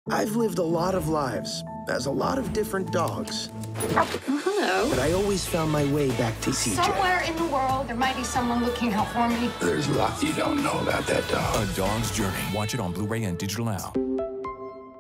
I've lived a lot of lives, as a lot of different dogs. Oh, hello. But I always found my way back to CJ. Somewhere in the world, there might be someone looking out for me. There's a lot you don't know about that dog. A Dog's Journey. Watch it on Blu-ray and digital now.